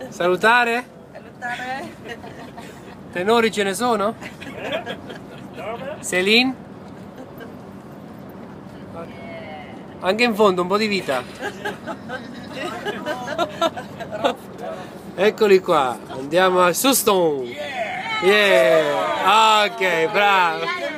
Salutare? Salutare. Tenori ce ne sono? Celine? Anche in fondo un po' di vita. Eccoli qua, andiamo a Suston. Yeah! Ok, bravo!